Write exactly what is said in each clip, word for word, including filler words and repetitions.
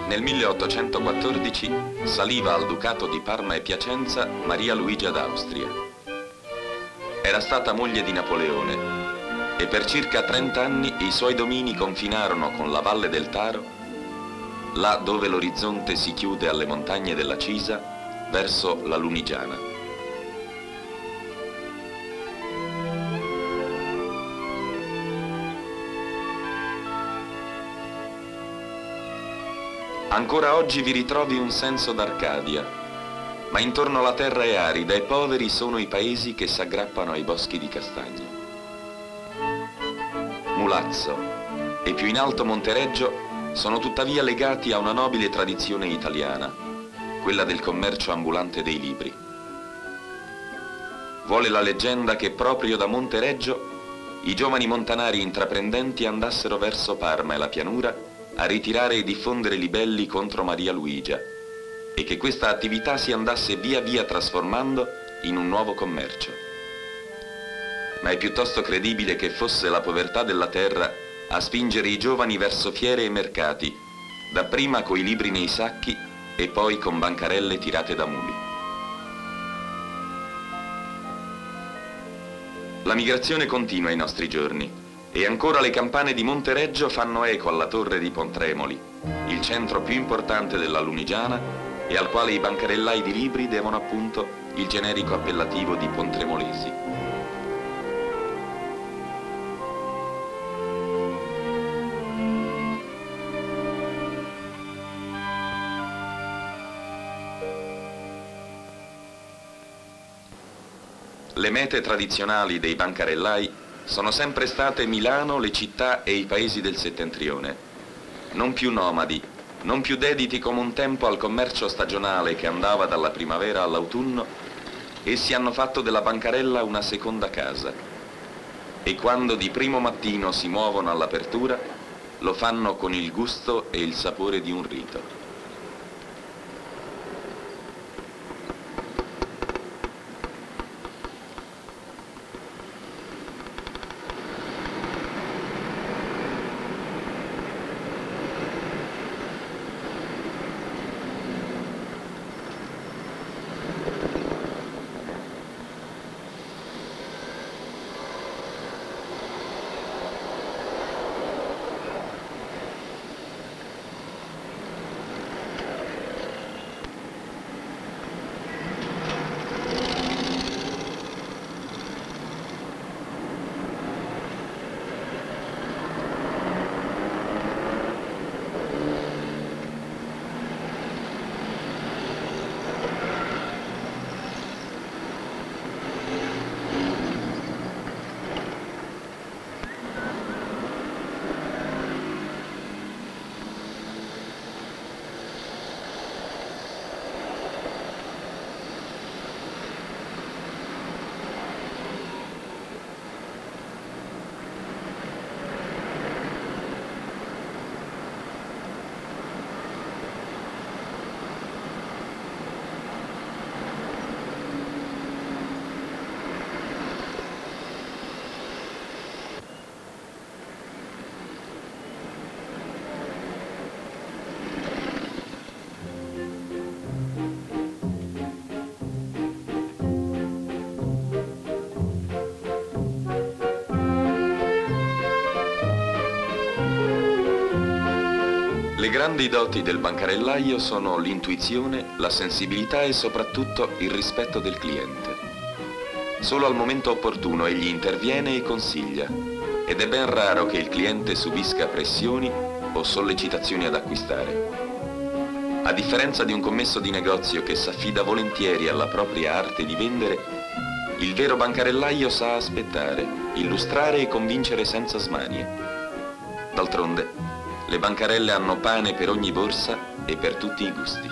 Nel milleottocentoquattordici saliva al Ducato di Parma e Piacenza Maria Luigia d'Austria. Era stata moglie di Napoleone e per circa trenta anni i suoi domini confinarono con la Valle del Taro, là dove l'orizzonte si chiude alle montagne della Cisa, verso la Lunigiana. Ancora oggi vi ritrovi un senso d'Arcadia, ma intorno alla terra è arida e poveri sono i paesi che si aggrappano ai boschi di castagno. Mulazzo e più in alto Montereggio sono tuttavia legati a una nobile tradizione italiana, quella del commercio ambulante dei libri. Vuole la leggenda che proprio da Montereggio i giovani montanari intraprendenti andassero verso Parma e la pianura a ritirare e diffondere libelli contro Maria Luigia e che questa attività si andasse via via trasformando in un nuovo commercio. Ma è piuttosto credibile che fosse la povertà della terra a spingere i giovani verso fiere e mercati, dapprima coi libri nei sacchi e poi con bancarelle tirate da muli. La migrazione continua ai nostri giorni. E ancora le campane di Montereggio fanno eco alla torre di Pontremoli, il centro più importante della Lunigiana e al quale i bancarellai di libri devono appunto il generico appellativo di Pontremolesi. Le mete tradizionali dei bancarellai sono sempre state Milano, le città e i paesi del settentrione. Non più nomadi, non più dediti come un tempo al commercio stagionale che andava dalla primavera all'autunno, essi hanno fatto della bancarella una seconda casa. E quando di primo mattino si muovono all'apertura, lo fanno con il gusto e il sapore di un rito. Le grandi doti del bancarellaio sono l'intuizione, la sensibilità e soprattutto il rispetto del cliente. Solo al momento opportuno egli interviene e consiglia, ed è ben raro che il cliente subisca pressioni o sollecitazioni ad acquistare. A differenza di un commesso di negozio che s'affida volentieri alla propria arte di vendere, il vero bancarellaio sa aspettare, illustrare e convincere senza smanie. D'altronde, le bancarelle hanno pane per ogni borsa e per tutti i gusti.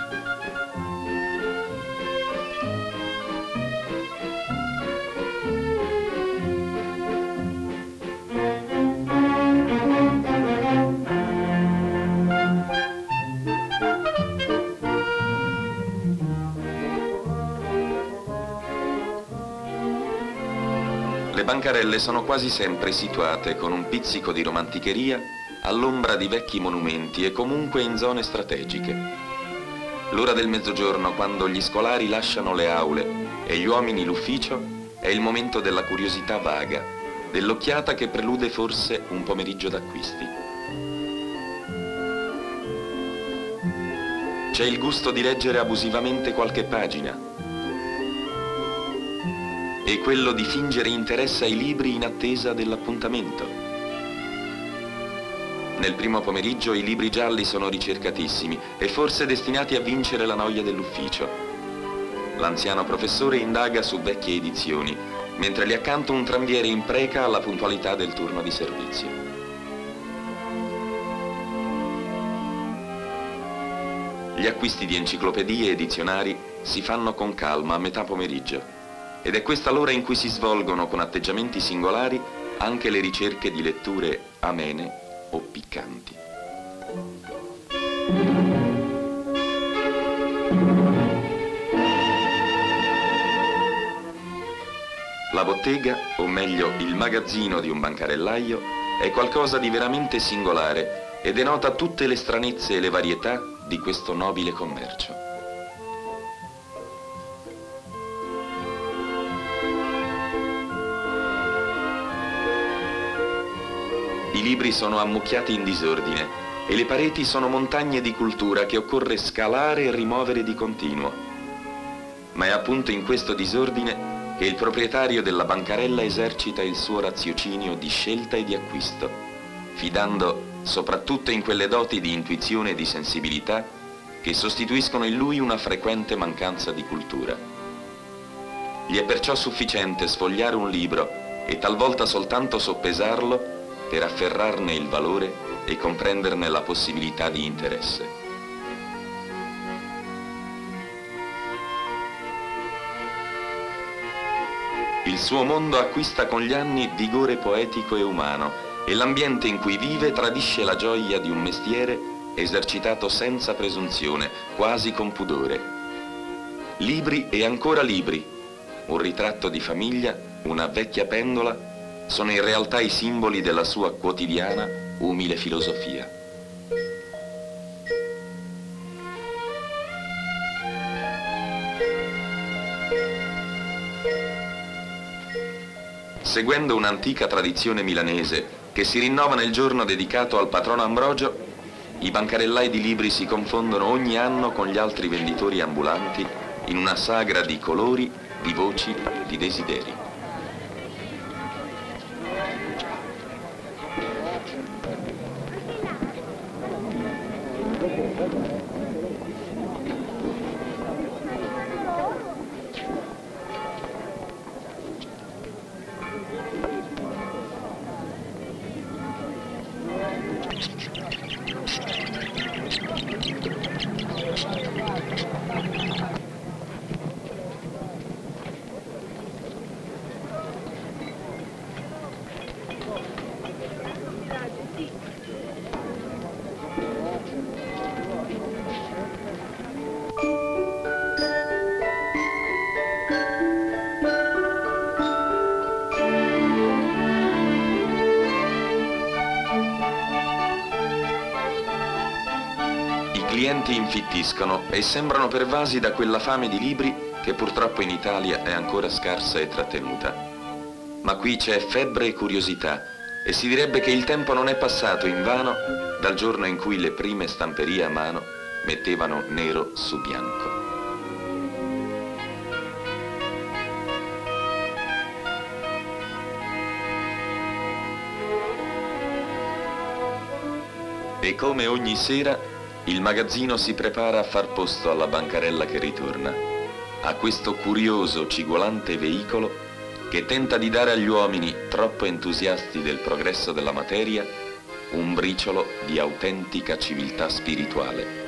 Le bancarelle sono quasi sempre situate con un pizzico di romanticheria all'ombra di vecchi monumenti e comunque in zone strategiche. L'ora del mezzogiorno, quando gli scolari lasciano le aule e gli uomini l'ufficio, è il momento della curiosità vaga, dell'occhiata che prelude forse un pomeriggio d'acquisti. C'è il gusto di leggere abusivamente qualche pagina e quello di fingere interesse ai libri in attesa dell'appuntamento. Nel primo pomeriggio i libri gialli sono ricercatissimi e forse destinati a vincere la noia dell'ufficio. L'anziano professore indaga su vecchie edizioni, mentre lì accanto un tranviere impreca alla puntualità del turno di servizio. Gli acquisti di enciclopedie e dizionari si fanno con calma a metà pomeriggio. Ed è questa l'ora in cui si svolgono con atteggiamenti singolari anche le ricerche di letture amene o piccanti. La bottega, o meglio il magazzino di un bancarellaio, è qualcosa di veramente singolare e denota tutte le stranezze e le varietà di questo nobile commercio. I libri sono ammucchiati in disordine e le pareti sono montagne di cultura che occorre scalare e rimuovere di continuo. Ma è appunto in questo disordine che il proprietario della bancarella esercita il suo raziocinio di scelta e di acquisto, fidando soprattutto in quelle doti di intuizione e di sensibilità che sostituiscono in lui una frequente mancanza di cultura. Gli è perciò sufficiente sfogliare un libro e talvolta soltanto soppesarlo per afferrarne il valore e comprenderne la possibilità di interesse. Il suo mondo acquista con gli anni vigore poetico e umano e l'ambiente in cui vive tradisce la gioia di un mestiere esercitato senza presunzione, quasi con pudore. Libri e ancora libri, un ritratto di famiglia, una vecchia pendola, sono in realtà i simboli della sua quotidiana, umile filosofia. Seguendo un'antica tradizione milanese che si rinnova nel giorno dedicato al patrono Ambrogio, i bancarellai di libri si confondono ogni anno con gli altri venditori ambulanti in una sagra di colori, di voci, di desideri. I clienti infittiscono e sembrano pervasi da quella fame di libri che purtroppo in Italia è ancora scarsa e trattenuta. Ma qui c'è febbre e curiosità e si direbbe che il tempo non è passato invano dal giorno in cui le prime stamperie a mano mettevano nero su bianco. E come ogni sera il magazzino si prepara a far posto alla bancarella che ritorna, a questo curioso, cigolante veicolo che tenta di dare agli uomini, troppo entusiasti del progresso della materia, un briciolo di autentica civiltà spirituale.